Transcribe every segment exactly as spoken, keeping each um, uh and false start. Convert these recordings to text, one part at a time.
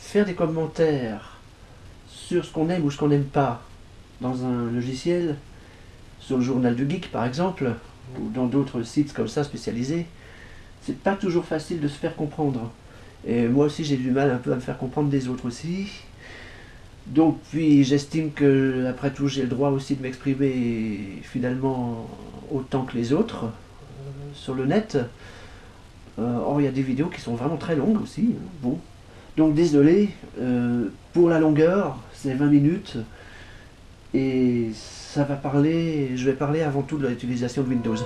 faire des commentaires sur ce qu'on aime ou ce qu'on n'aime pas dans un logiciel, sur le journal du geek par exemple, ou dans d'autres sites comme ça spécialisés, c'est pas toujours facile de se faire comprendre. Et moi aussi j'ai du mal un peu à me faire comprendre des autres aussi. Donc puis j'estime que après tout j'ai le droit aussi de m'exprimer finalement autant que les autres euh, sur le net. Euh, or il y a des vidéos qui sont vraiment très longues aussi. Hein. Bon. Donc désolé, euh, pour la longueur, c'est vingt minutes. Et ça va parler, je vais parler avant tout de l'utilisation de Windows.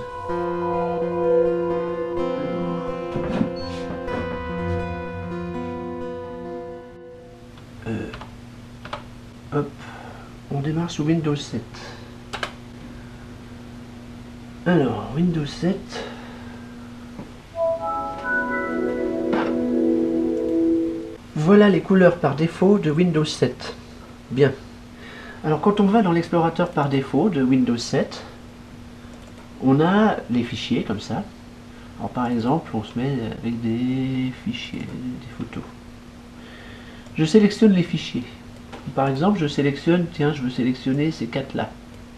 Euh, hop, on démarre sous Windows sept. Alors, Windows sept. Voilà les couleurs par défaut de Windows sept. Bien. Alors quand on va dans l'explorateur par défaut de Windows sept, on a les fichiers comme ça. Alors par exemple, on se met avec des fichiers, des photos. Je sélectionne les fichiers. Par exemple, je sélectionne, tiens, je veux sélectionner ces quatre là.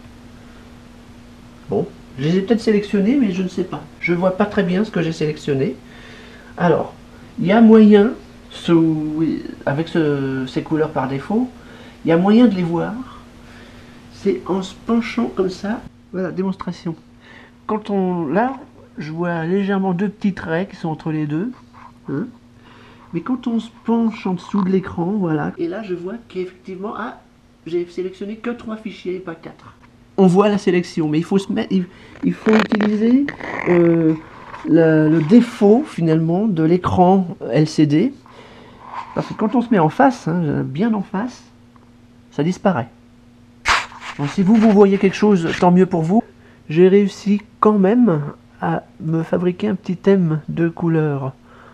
Bon, je les ai peut-être sélectionnés, mais je ne sais pas. Je ne vois pas très bien ce que j'ai sélectionné. Alors, il y a moyen, sous, avec ce, ces couleurs par défaut, il y a moyen de les voir. C'est en se penchant comme ça. Voilà, démonstration. Quand on... Là, je vois légèrement deux petits traits qui sont entre les deux. Hein. Mais quand on se penche en dessous de l'écran, voilà. Et là, je vois qu'effectivement, ah, j'ai sélectionné que trois fichiers et pas quatre. On voit la sélection, mais il faut se mettre, il, il faut utiliser euh, le, le défaut finalement de l'écran L C D. Parce que quand on se met en face, hein, bien en face, ça disparaît. Donc si vous, vous voyez quelque chose, tant mieux pour vous. J'ai réussi quand même à me fabriquer un petit thème de couleur.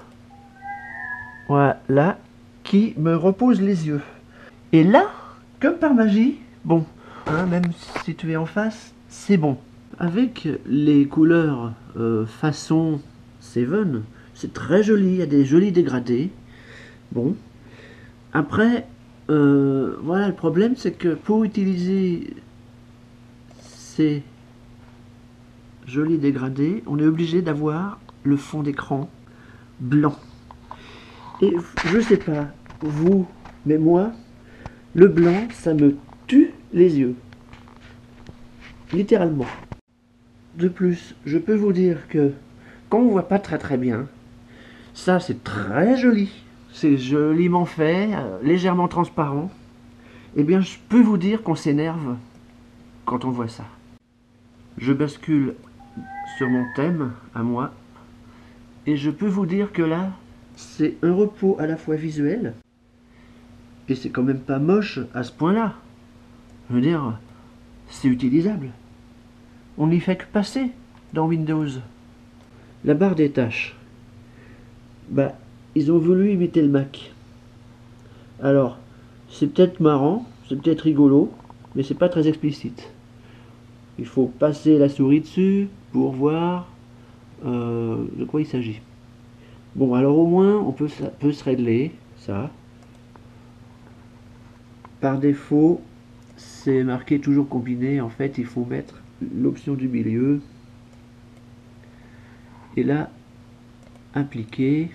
Voilà, qui me repose les yeux. Et là, comme par magie, bon, hein, même si tu es en face, c'est bon. Avec les couleurs euh, façon Seven, c'est très joli, il y a des jolis dégradés. Bon, après, euh, voilà, le problème c'est que pour utiliser ces jolis dégradés, on est obligé d'avoir le fond d'écran blanc. Et je sais pas, vous, mais moi, le blanc, ça me tue les yeux. Littéralement. De plus, je peux vous dire que quand on voit pas très très bien, ça c'est très joli. C'est joliment fait, euh, légèrement transparent. Eh bien, je peux vous dire qu'on s'énerve quand on voit ça. Je bascule sur mon thème, à moi, et je peux vous dire que là, c'est un repos à la fois visuel, et c'est quand même pas moche à ce point-là. Je veux dire, c'est utilisable. On n'y fait que passer dans Windows. La barre des tâches. Bah, ils ont voulu imiter le Mac. Alors, c'est peut-être marrant, c'est peut-être rigolo, mais c'est pas très explicite. Il faut passer la souris dessus pour voir euh, de quoi il s'agit. Bon, alors au moins, on peut, ça peut se régler, ça. Par défaut, c'est marqué toujours combiné. En fait, il faut mettre l'option du milieu. Et là, appliquer.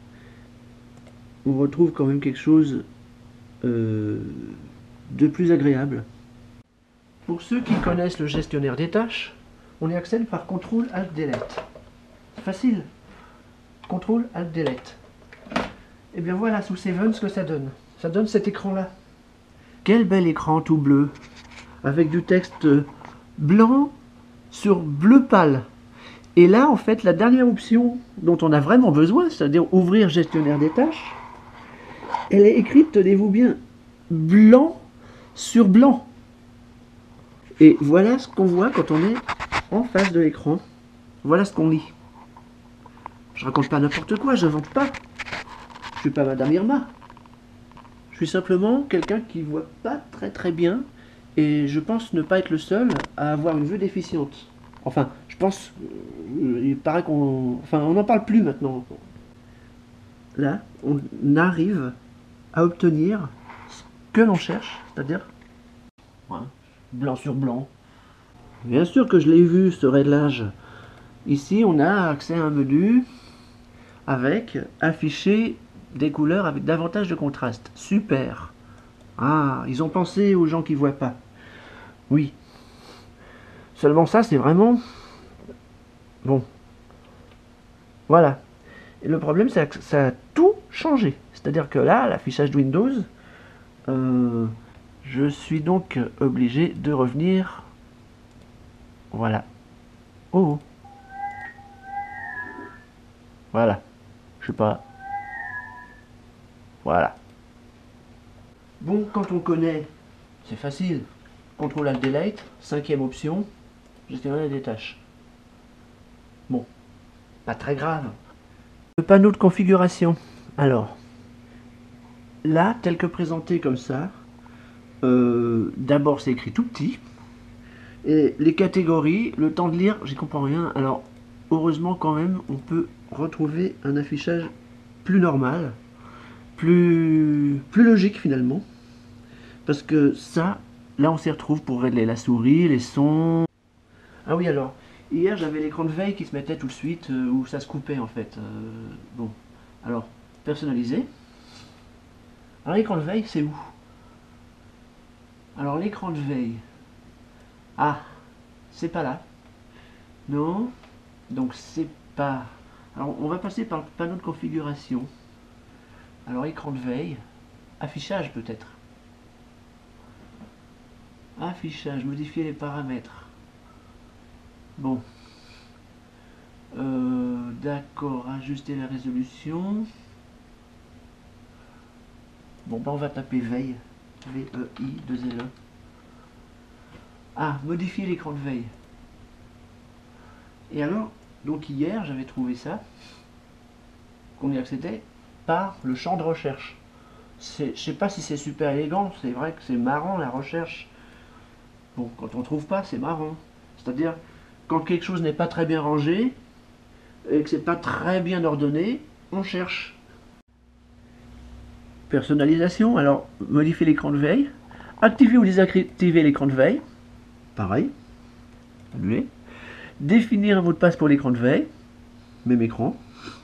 On retrouve quand même quelque chose euh, de plus agréable. Pour ceux qui connaissent le gestionnaire des tâches, on y accède par contrôle alt delete. Facile. contrôle alt delete. Et bien voilà, sous Seven, ce que ça donne. Ça donne cet écran-là. Quel bel écran tout bleu, avec du texte blanc sur bleu pâle. Et là, en fait, la dernière option dont on a vraiment besoin, c'est-à-dire ouvrir gestionnaire des tâches, elle est écrite, tenez-vous bien, blanc sur blanc. Et voilà ce qu'on voit quand on est en face de l'écran. Voilà ce qu'on lit. Je raconte pas n'importe quoi, j'invente pas. Je suis pas Madame Irma. Je suis simplement quelqu'un qui voit pas très très bien, et je pense ne pas être le seul à avoir une vue déficiente. Enfin, je pense, euh, il paraît qu'on, enfin, on n'en parle plus maintenant. Là, on arrive à obtenir ce que l'on cherche, c'est-à-dire ouais, blanc sur blanc. Bien sûr que je l'ai vu ce réglage. Ici on a accès à un menu avec afficher des couleurs avec davantage de contraste. Super. Ah, ils ont pensé aux gens qui voient pas. Oui. Seulement ça, c'est vraiment... Bon. Voilà. Et le problème, c'est que ça a tout changé. C'est-à-dire que là, l'affichage de Windows, euh, je suis donc obligé de revenir... Voilà. Oh. Voilà. Je sais pas. Voilà. Bon, quand on connaît, c'est facile. contrôle alt delete, cinquième option, gestionner des tâches. Bon, pas très grave. Le panneau de configuration. Alors, là, tel que présenté comme ça, euh, d'abord c'est écrit tout petit. Et les catégories, le temps de lire, j'y comprends rien. Alors, heureusement quand même, on peut retrouver un affichage plus normal, plus, plus logique finalement. Parce que ça, là on s'y retrouve pour régler la souris, les sons. Ah oui alors, hier j'avais l'écran de veille qui se mettait tout de suite, euh, où ça se coupait en fait. Euh, bon, alors, personnaliser. Alors l'écran de veille c'est où? Alors l'écran de veille. Ah, c'est pas là. Non, donc c'est pas... Alors on va passer par le panneau de configuration. Alors écran de veille, affichage peut-être. Affichage, modifier les paramètres. Bon. Euh, D'accord, ajuster la résolution. Bon, ben on va taper veille. V E I deux L E. Ah, modifier l'écran de veille. Et alors, donc hier, j'avais trouvé ça, qu'on y accédait par le champ de recherche. Je sais pas si c'est super élégant, c'est vrai que c'est marrant la recherche. Bon, quand on trouve pas, c'est marrant. C'est-à-dire, quand quelque chose n'est pas très bien rangé, et que c'est pas très bien ordonné, on cherche. Personnalisation, alors, modifier l'écran de veille, activer ou désactiver l'écran de veille, pareil, annuler. Définir un mot de passe pour l'écran de veille, même écran.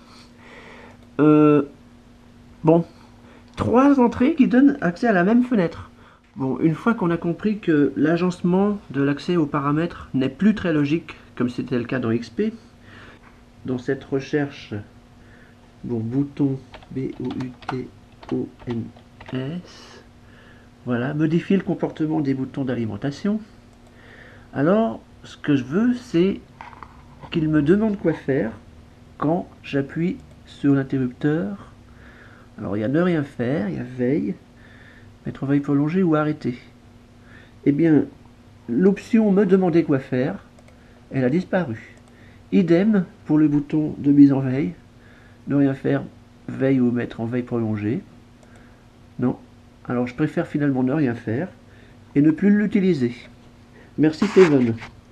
Euh, bon, trois entrées qui donnent accès à la même fenêtre. Bon, une fois qu'on a compris que l'agencement de l'accès aux paramètres n'est plus très logique, comme c'était le cas dans X P, dans cette recherche, bon, bouton B O U T O N S, voilà, modifier le comportement des boutons d'alimentation. Alors, ce que je veux, c'est qu'il me demande quoi faire quand j'appuie sur l'interrupteur. Alors, il y a ne rien faire, il y a veille, mettre en veille prolongée ou arrêter. Eh bien, l'option me demander quoi faire, elle a disparu. Idem pour le bouton de mise en veille, ne rien faire, veille ou mettre en veille prolongée. Non, alors je préfère finalement ne rien faire et ne plus l'utiliser. Merci Steven.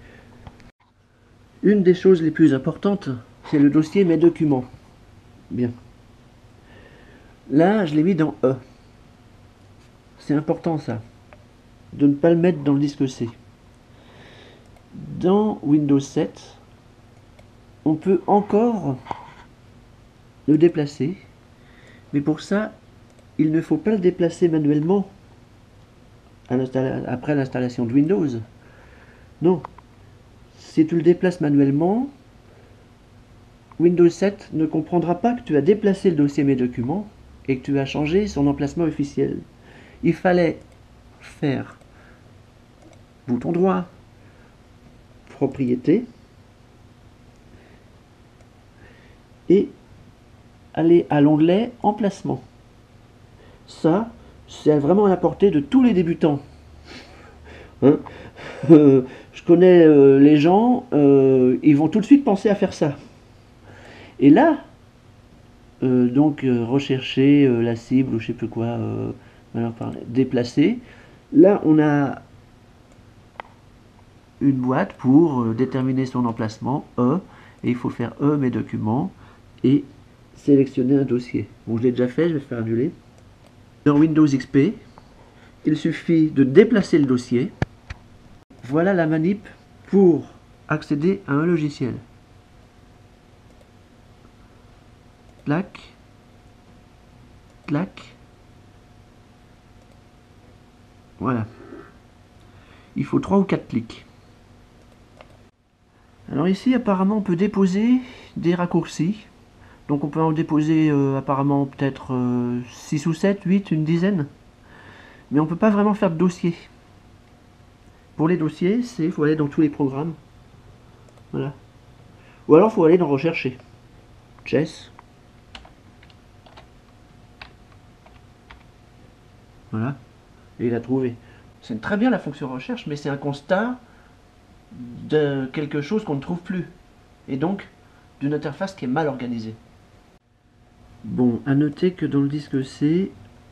Une des choses les plus importantes, c'est le dossier Mes documents. Bien. Là, je l'ai mis dans E. C'est important ça, de ne pas le mettre dans le disque C. Dans Windows sept, on peut encore le déplacer, mais pour ça, il ne faut pas le déplacer manuellement à après l'installation de Windows. Non. Si tu le déplaces manuellement, Windows sept ne comprendra pas que tu as déplacé le dossier Mes documents et que tu as changé son emplacement officiel. Il fallait faire bouton droit, propriété, et aller à l'onglet emplacement. Ça, c'est vraiment à la portée de tous les débutants. Hein euh, je connais euh, les gens, euh, ils vont tout de suite penser à faire ça. Et là, euh, donc euh, rechercher euh, la cible ou je sais plus quoi, euh, déplacer. Là, on a une boîte pour euh, déterminer son emplacement, E, et il faut faire E, mes documents, et sélectionner un dossier. Bon, je l'ai déjà fait, je vais faire annuler. Dans Windows X P, il suffit de déplacer le dossier. Voilà la manip pour accéder à un logiciel. Clac, clac. Voilà. Il faut trois ou quatre clics. Alors ici, apparemment, on peut déposer des raccourcis. Donc on peut en déposer euh, apparemment peut-être euh, six ou sept, huit, une dizaine. Mais on ne peut pas vraiment faire de dossier. Pour les dossiers, c'est il faut aller dans tous les programmes. Voilà. Ou alors il faut aller dans rechercher. Chess. Voilà. Et il a trouvé. C'est très bien la fonction recherche, mais c'est un constat de quelque chose qu'on ne trouve plus. Et donc, d'une interface qui est mal organisée. Bon, à noter que dans le disque C,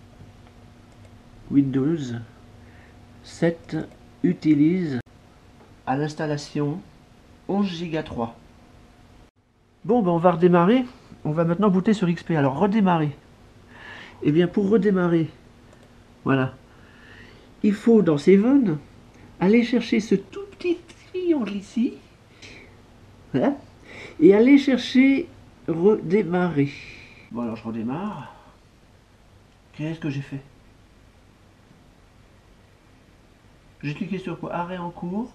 Windows sept utilise à l'installation onze giga trois. Bon, ben on va redémarrer. On va maintenant booter sur X P. Alors, redémarrer. Et bien, pour redémarrer, voilà, il faut dans Seven aller chercher ce tout petit triangle ici. Voilà. Et aller chercher redémarrer. Bon, alors je redémarre. Qu'est-ce que j'ai fait? J'ai cliqué sur quoi? Arrêt en cours.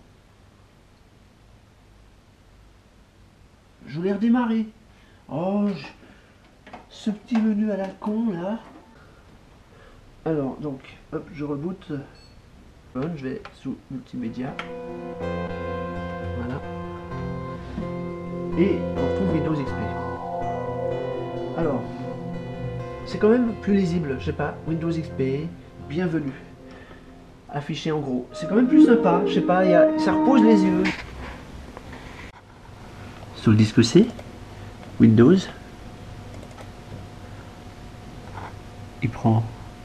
Je voulais redémarrer. Oh, je... ce petit menu à la con là. Alors, donc, hop, je reboot. Je vais sous multimédia. Voilà. Et on retrouve Windows X P. Alors, c'est quand même plus lisible, je sais pas, Windows X P, bienvenue. Affiché en gros. C'est quand même plus sympa, je sais pas, y a, ça repose les yeux. Sur le disque C, Windows, il prend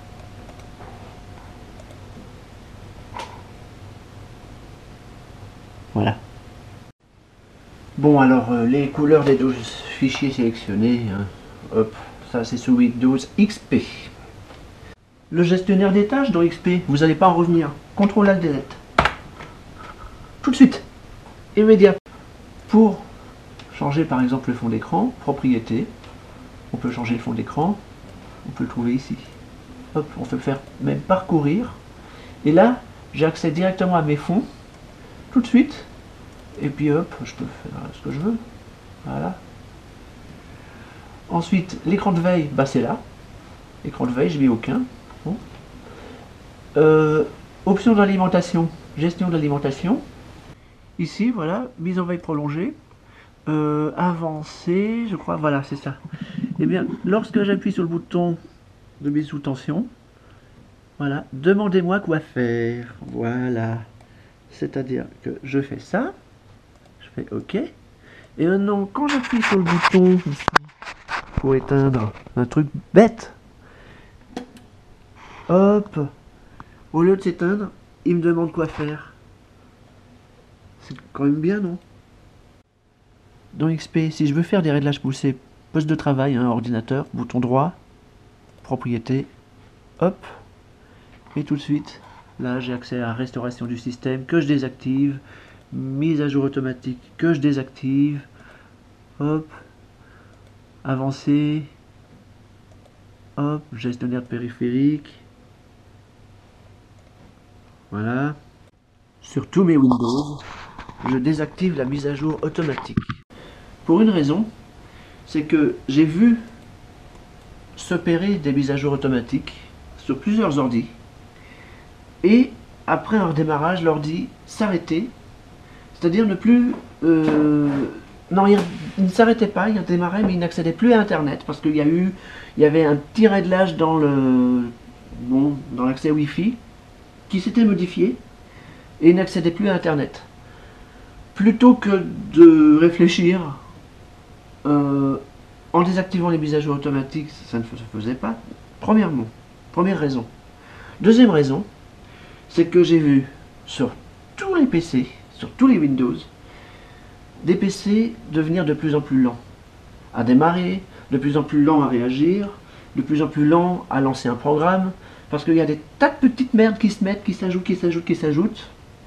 voilà. Bon alors euh, les couleurs des douze fichiers sélectionnés, hein. Hop, ça c'est sous Windows X P. Le gestionnaire des tâches dans X P, vous n'allez pas en revenir. contrôle alt D Z. Tout de suite, immédiat. Pour changer par exemple le fond d'écran, propriété, on peut changer le fond d'écran, on peut le trouver ici. Hop, on peut faire même parcourir. Et là, j'ai accès directement à mes fonds, tout de suite. Et puis hop, je peux faire ce que je veux. Voilà. Ensuite, l'écran de veille, bah c'est là. Écran de veille, je n'ai mis aucun. Bon. Euh, option d'alimentation, gestion de l'alimentation. Ici, voilà, mise en veille prolongée. Euh, avancée, je crois, voilà, c'est ça. Et bien, lorsque j'appuie sur le bouton de mise sous tension, voilà, demandez-moi quoi faire. Voilà. C'est-à-dire que je fais ça. Je fais OK. Et maintenant, quand j'appuie sur le bouton ici, pour éteindre un truc bête, hop, au lieu de s'éteindre, il me demande quoi faire. C'est quand même bien, non? Dans X P, si je veux faire des réglages poussés, poste de travail, hein, ordinateur, bouton droit, propriété, hop, et tout de suite, là j'ai accès à restauration du système que je désactive, mise à jour automatique que je désactive, hop, avancé, hop, gestionnaire de périphérique, voilà. Sur tous mes Windows, je désactive la mise à jour automatique. Pour une raison, c'est que j'ai vu s'opérer des mises à jour automatiques sur plusieurs ordis, et après un redémarrage, l'ordi s'arrêtait, c'est-à-dire ne plus... Euh, non, il, il ne s'arrêtait pas, il redémarrait, mais il n'accédait plus à Internet, parce qu'il y a eu, il y avait un petit réglage dans le, bon, dans l'accès Wi-Fi, qui s'était modifié, et il n'accédait plus à Internet. Plutôt que de réfléchir, euh, en désactivant les mises à jour automatiques, ça ne se faisait pas. Premièrement, première raison. Deuxième raison, c'est que j'ai vu sur tous les P C, sur tous les Windows, des P C devenir de plus en plus lents à démarrer, de plus en plus lents à réagir, de plus en plus lent à lancer un programme, parce qu'il y a des tas de petites merdes qui se mettent, qui s'ajoutent, qui s'ajoutent, qui s'ajoutent.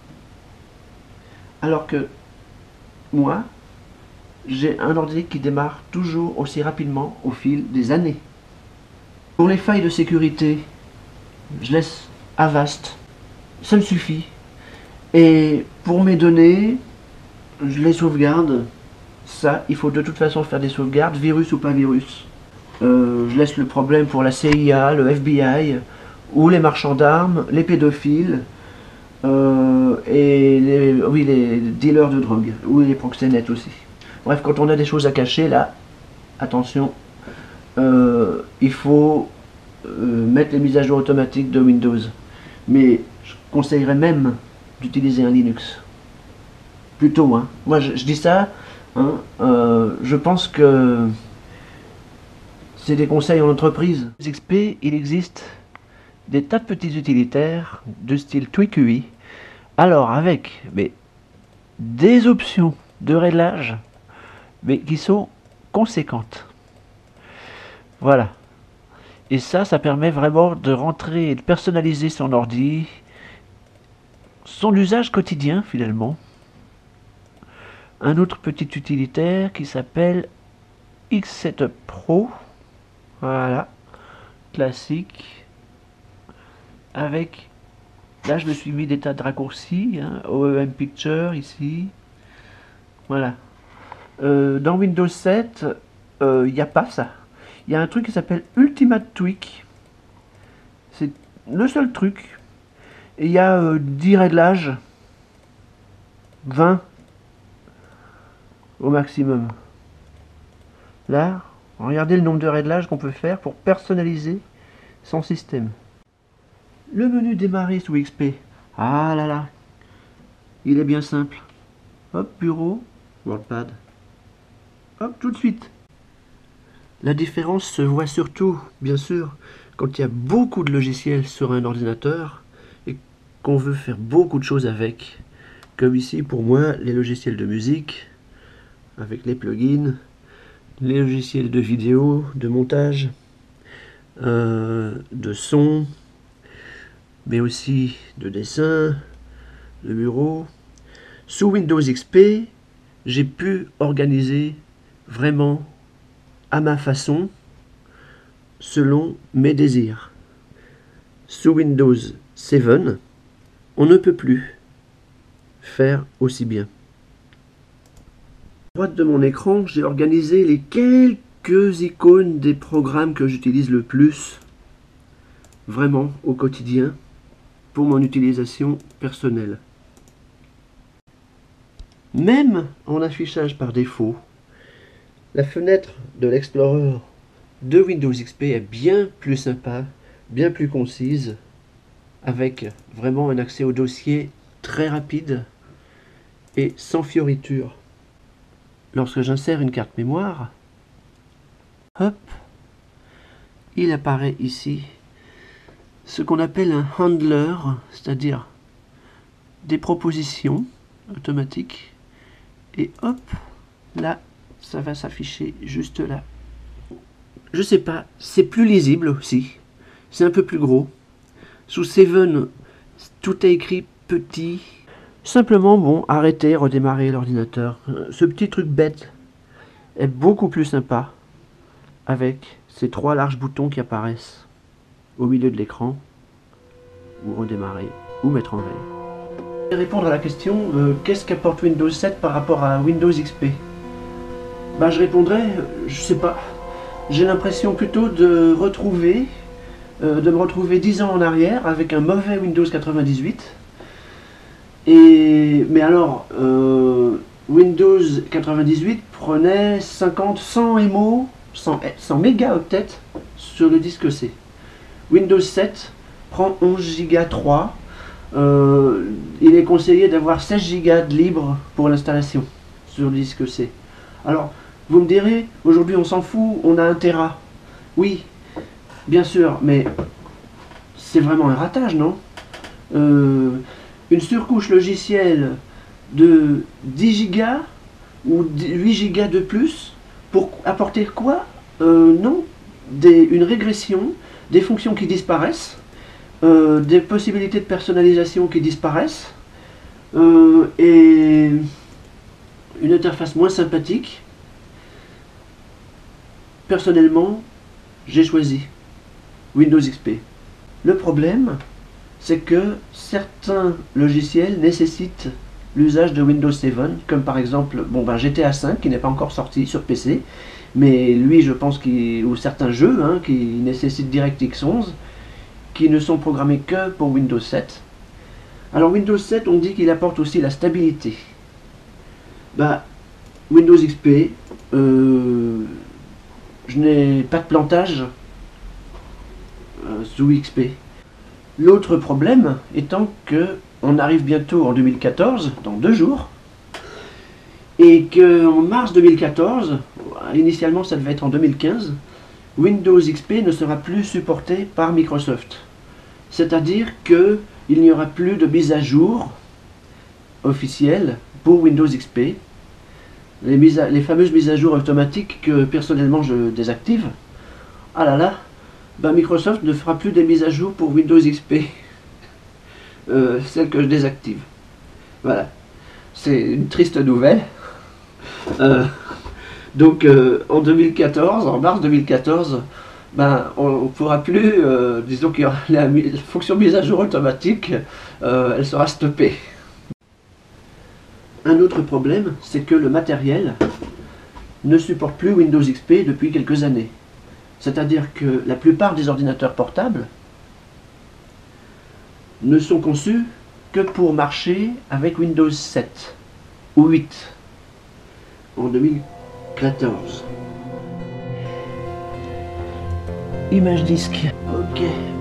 Alors que moi, j'ai un ordi qui démarre toujours aussi rapidement au fil des années. Pour les failles de sécurité, je laisse Avast, ça me suffit. Et pour mes données, je les sauvegarde. Ça, il faut de toute façon faire des sauvegardes, virus ou pas virus. Euh, je laisse le problème pour la C I A, le F B I, ou les marchands d'armes, les pédophiles, euh, et les, oui, les dealers de drogue, ou les proxénètes aussi. Bref, quand on a des choses à cacher, là, attention, euh, il faut euh, mettre les mises à jour automatiques de Windows. Mais je conseillerais même d'utiliser un Linux. Plutôt, hein. Moi, je, je dis ça, hein, euh, je pense que c'est des conseils en entreprise. X P, il existe des tas de petits utilitaires de style TweakUI. Alors, avec mais, des options de réglage, mais qui sont conséquentes. Voilà. Et ça, ça permet vraiment de rentrer et de personnaliser son ordi, son usage quotidien finalement. Un autre petit utilitaire qui s'appelle Xsetup Pro. Voilà. Classique. Avec, là je me suis mis des tas de raccourcis, hein, O E M Picture ici. Voilà. Euh, dans Windows sept, il euh, n'y a pas ça. Il y a un truc qui s'appelle Ultimate Tweak. C'est le seul truc. Et il y a euh, dix réglages. vingt au maximum. Là, regardez le nombre de réglages qu'on peut faire pour personnaliser son système. Le menu démarrer sous X P. Ah là là. Il est bien simple. Hop, bureau, WordPad. Hop, tout de suite. La différence se voit surtout, bien sûr, quand il y a beaucoup de logiciels sur un ordinateur et qu'on veut faire beaucoup de choses avec. Comme ici, pour moi, les logiciels de musique, avec les plugins, les logiciels de vidéo, de montage, euh, de son, mais aussi de dessin, de bureau. Sous Windows X P, j'ai pu organiser vraiment à ma façon, selon mes désirs. Sous Windows sept, on ne peut plus faire aussi bien. À droite de mon écran, j'ai organisé les quelques icônes des programmes que j'utilise le plus, vraiment au quotidien, pour mon utilisation personnelle. Même en affichage par défaut, la fenêtre de l'Explorer de Windows X P est bien plus sympa, bien plus concise, avec vraiment un accès au dossier très rapide et sans fioritures. Lorsque j'insère une carte mémoire, hop, il apparaît ici ce qu'on appelle un handler, c'est-à-dire des propositions automatiques, et hop, là, ça va s'afficher juste là. Je sais pas, c'est plus lisible aussi, c'est un peu plus gros. Sous sept, tout est écrit petit. Simplement, bon, arrêter, redémarrer l'ordinateur. Ce petit truc bête est beaucoup plus sympa avec ces trois larges boutons qui apparaissent au milieu de l'écran, ou redémarrer, ou mettre en veille. Répondre à la question, euh, qu'est-ce qu'apporte Windows sept par rapport à Windows X P? Bah, je répondrais, je sais pas. J'ai l'impression plutôt de retrouver, euh, de me retrouver dix ans en arrière avec un mauvais Windows quatre-vingt-dix-huit. Et, mais alors, euh, Windows quatre-vingt-dix-huit prenait cinquante, cent M O, cent, cent mégaoctets sur le disque C. Windows sept prend onze giga trois. Euh, il est conseillé d'avoir seize giga de libre pour l'installation sur le disque C. Alors, vous me direz, aujourd'hui on s'en fout, on a un téra. Oui, bien sûr, mais c'est vraiment un ratage, non? euh, Une surcouche logicielle de dix gigas ou huit gigas de plus, pour apporter quoi? euh, Non, des, une régression, des fonctions qui disparaissent, euh, des possibilités de personnalisation qui disparaissent, euh, et une interface moins sympathique. Personnellement, j'ai choisi Windows X P. Le problème, c'est que certains logiciels nécessitent l'usage de Windows sept, comme par exemple bon, ben G T A cinq qui n'est pas encore sorti sur P C, mais lui je pense qu'il, ou certains jeux hein, qui nécessitent DirectX onze, qui ne sont programmés que pour Windows sept. Alors Windows sept, on dit qu'il apporte aussi la stabilité. Bah, Windows X P, euh, je n'ai pas de plantage euh, sous X P. L'autre problème étant que on arrive bientôt en deux mille quatorze, dans deux jours, et qu'en mars deux mille quatorze, initialement ça devait être en deux mille quinze, Windows X P ne sera plus supporté par Microsoft. C'est-à-dire qu'il n'y aura plus de mise à jour officielle pour Windows X P. Les, mises à, les fameuses mises à jour automatiques que personnellement je désactive, ah là là, ben Microsoft ne fera plus des mises à jour pour Windows X P. Euh, celle que je désactive. Voilà, c'est une triste nouvelle. Euh, donc euh, en deux mille quatorze, en mars deux mille quatorze, ben on ne pourra plus, euh, disons que la, la fonction mise à jour automatique, euh, elle sera stoppée. Un autre problème, c'est que le matériel ne supporte plus Windows X P depuis quelques années. C'est-à-dire que la plupart des ordinateurs portables ne sont conçus que pour marcher avec Windows sept ou huit en deux mille quatorze. Image disque. Ok.